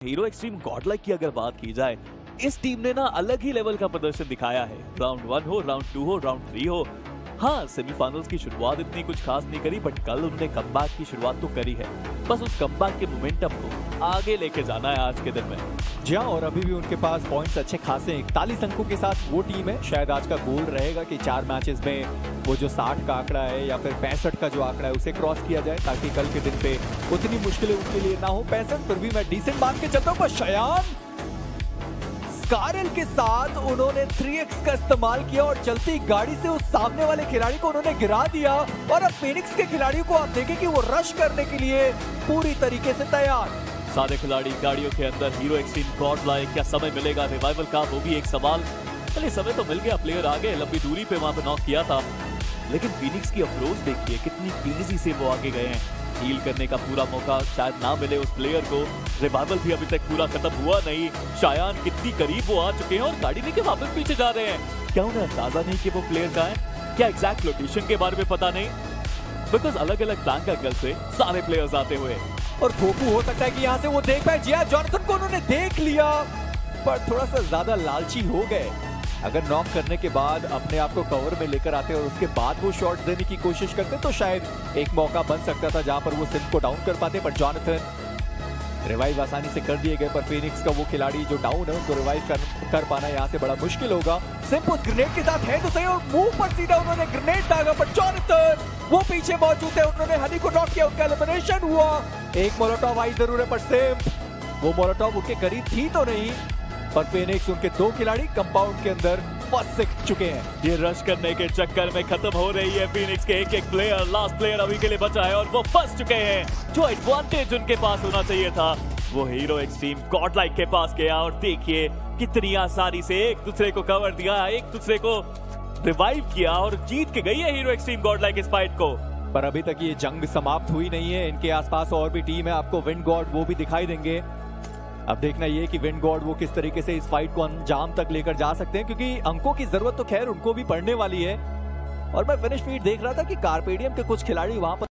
Hero Xtreme Godlike की अगर बात की जाए, इस टीम ने ना अलग ही लेवल का प्रदर्शन दिखाया है। राउंड 1 हो, राउंड 2 हो, राउंड 3 हो। हाँ, सेमीफाइनल्स की शुरुआत इतनी कुछ खास नहीं करी, बट कल उन्होंने कमबैक की शुरुआत तो करी है। बस उस कमबैक के मोमेंटम को आगे लेके जाना है आज के दिन में। जी हाँ, और अभी भी उनके पास पॉइंट्स अच्छे खासे 41 अंकों के साथ वो टीम है। शायद आज का गोल रहेगा कि 4 मैचेस में वो जो 60 का आंकड़ा है या फिर 65 का जो आंकड़ा है उसे क्रॉस किया जाए, ताकि कल के दिन पे उतनी मुश्किलें उनके लिए ना हो। 65 फिर भी मैं डिसेंट मान के चलता हूँ। पर शयान स्कारल के साथ उन्होंने 3x का इस्तेमाल किया और चलती गाड़ी से उस सामने वाले खिलाड़ी को उन्होंने गिरा दिया। और अब फिनिक्स के खिलाड़ियों को आप देखें कि वो रश करने के लिए पूरी तरीके से तैयार। सारे खिलाड़ी गाड़ियों के अंदर। हीरो एक्सट्रीम गॉडलाइक, क्या समय मिलेगा रिवाइवल का, वो भी एक सवाल। चलिए, समय तो मिल गया, प्लेयर आगे लंबी दूरी पे वहां पे नॉक किया था, लेकिन फिनिक्स की अप्रोच देखिए कितनी तेजी से वो आगे गए हैं। हील करने का पूरा मौका शायद ना मिले उस प्लेयर को। रिवाइवल भी अभी तक पूरा खत्म हुआ नहीं। शायान कितनी करीब वो आ चुके हैं और गाड़ी लेके वापस पीछे जा रहे हैं। क्या उन्हें अंदाजा नहीं कि वो प्लेयर कहाँ है? क्या एग्जैक्ट लोकेशन के बारे में पता नहीं? बिकॉज अलग अलग फ्लैंक एंगल से सारे प्लेयर्स आते हुए, और थोपू हो सकता है कि यहाँ से वो देख पाए। जिया जॉनथन को उन्होंने देख लिया, पर थोड़ा सा ज्यादा लालची हो गए। अगर नॉक करने के बाद अपने आप को कवर में लेकर आते और उसके बाद वो शॉट देने की कोशिश करते तो शायद एक मौका बन सकता था जहां पर वो सिंध को डाउन कर पाते। पर जॉनथन रिवाइव आसानी से कर दिए गए, पर फिनिक्स का वो खिलाड़ी जो डाउन है उनको रिवाइव कर पाना यहाँ से बड़ा मुश्किल होगा। सिंप उस ग्रेनेड के साथ है तो सही, और मुंह पर सीधा उन्होंने ग्रेनेड दागा, पर जॉनथन वो पीछे मौजूद है। उन्होंने हनी को नॉक किया, उनका एलिमिनेशन हुआ। एक मोलोटॉव आई जरूर है, पर सिंप वो मोलोटॉव उनके करीब थी तो नहीं, पर फिनिक्स उनके 2 खिलाड़ी कंपाउंड के अंदर फंस चुके हैं। ये रश करने के चक्कर में खत्म हो रही है फिनिक्स के एक प्लेयर। लास्ट प्लेयर अभी के लिए बचा है और वो फंस चुके हैं। जो एडवांटेज उनके पास होना चाहिए था वो हीरो एक्सट्रीम गॉडलाइक के पास गया, और देखिए कितनी आसानी से एक दूसरे को कवर दिया, एक दूसरे को रिवाइव किया और जीत के गई है हीरो एक्सट्रीम गॉडलाइक इस फाइट को। पर अभी तक ये जंग समाप्त हुई नहीं है। इनके आसपास और भी टीम है, आपको विंड गॉड वो भी दिखाई देंगे। अब देखना ये कि विंड गॉड वो किस तरीके से इस फाइट को अंजाम तक लेकर जा सकते हैं, क्योंकि अंकों की जरूरत तो खैर उनको भी पड़ने वाली है। और मैं फिनिश फीड देख रहा था कि कार्पेडियम के कुछ खिलाड़ी वहां पर